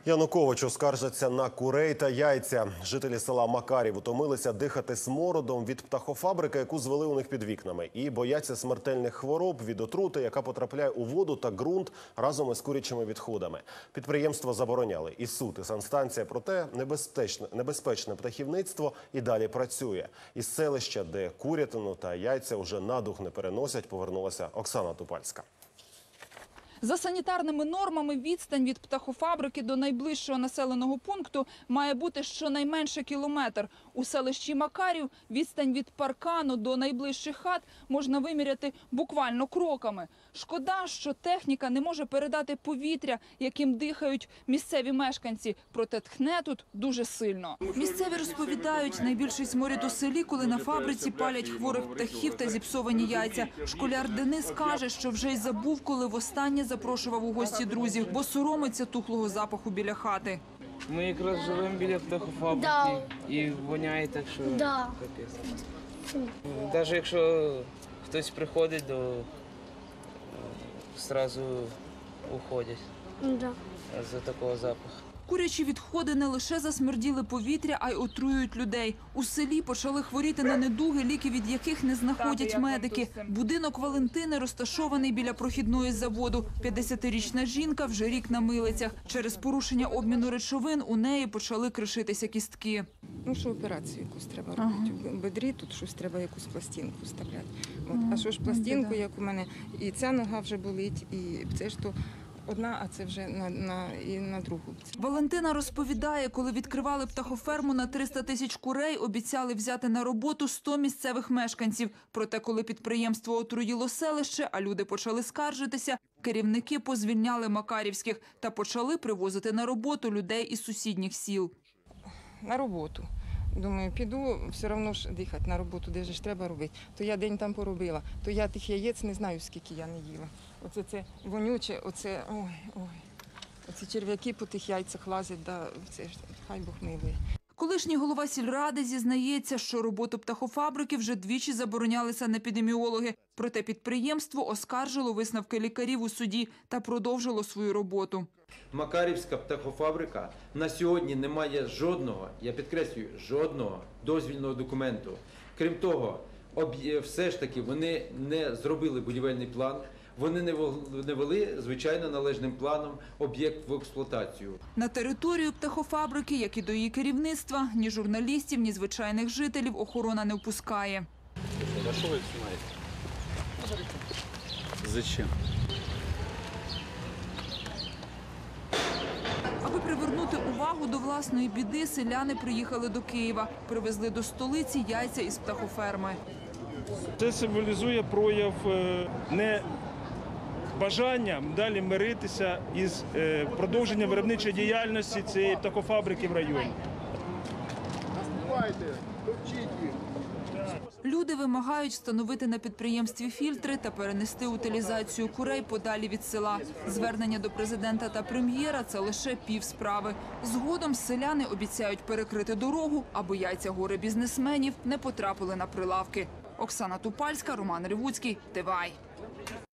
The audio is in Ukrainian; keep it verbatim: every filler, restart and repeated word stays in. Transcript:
Януковичу скаржаться на курей та яйця. Жителі села Макарів утомилися дихати смородом від птахофабрики, яку звели у них під вікнами. І бояться смертельних хвороб від отрути, яка потрапляє у воду та ґрунт разом із курячими відходами. Підприємство забороняли і суд, і санстанція. Проте небезпечне, небезпечне птахівництво і далі працює. Із селища, де курятину та яйця уже на дух не переносять, повернулася Оксана Тупальська. За санітарними нормами відстань від птахофабрики до найближчого населеного пункту має бути щонайменше кілометр. У селищі Макарів відстань від паркану до найближчих хат можна виміряти буквально кроками. Шкода, що техніка не може передати повітря, яким дихають місцеві мешканці. Проте тхне тут дуже сильно. Місцеві розповідають, найбільший сморід у селі, коли на фабриці палять хворих птахів та зіпсовані яйця. Школяр Денис каже, що вже й забув, коли востаннє запрошував у гості друзів, бо соромиться тухлого запаху біля хати. Ми якраз живемо біля птахофабрики, да. І воняє так, що да. Капець. Навіть якщо хтось приходить, то одразу уходять да. з-за такого запаху. Курячі відходи не лише засмерділи повітря, а й отруюють людей. У селі почали хворіти на недуги, ліки від яких не знаходять медики. Будинок Валентини розташований біля прохідної заводу. п'ятдесятирічна жінка вже рік на милицях. Через порушення обміну речовин у неї почали кришитися кістки. Ну, що операцію якусь треба робити. Ага. У бедрі тут щось треба якусь пластинку вставляти. От. А що ж пластинку, як у мене, і ця нога вже болить, і це ж то... Одна, а це вже на, на, і на другу. Валентина розповідає, коли відкривали птахоферму на триста тисяч курей, обіцяли взяти на роботу сто місцевих мешканців. Проте, коли підприємство отруїло селище, а люди почали скаржитися, керівники позвільняли макарівських та почали привозити на роботу людей із сусідніх сіл. На роботу. Думаю, піду, все одно ж дихати на роботу, де ж треба робити. То я день там поробила, то я тих яєць не знаю, скільки я не їла. Оце це вонюче, оце, ой, ой. Оці черв'яки по тих яйцях лазять, да, це ж, хай Бог милує. Колишній голова сільради зізнається, що роботу птахофабрики вже двічі забороняли санепідеміологи. Проте підприємство оскаржило висновки лікарів у суді та продовжило свою роботу. Макарівська птахофабрика на сьогодні не має жодного, я підкреслюю, жодного дозвільного документу. Крім того, все ж таки вони не зробили будівельний план, вони не вели, звичайно, належним планом об'єкт в експлуатацію. На територію птахофабрики, як і до її керівництва, ні журналістів, ні звичайних жителів охорона не впускає. А що ви знімаєте? Зачем? Аби привернути увагу до власної біди, селяни приїхали до Києва. Привезли до столиці яйця із птахоферми. Це символізує прояв не бажання далі миритися із продовженням виробничої діяльності цієї птахофабрики в районі. Люди вимагають встановити на підприємстві фільтри та перенести утилізацію курей подалі від села. Звернення до президента та прем'єра – це лише пів справи. Згодом селяни обіцяють перекрити дорогу, аби яйця горе-бізнесменів не потрапили на прилавки. Оксана Тупальська, Роман Ревуцький, ТВАЙ.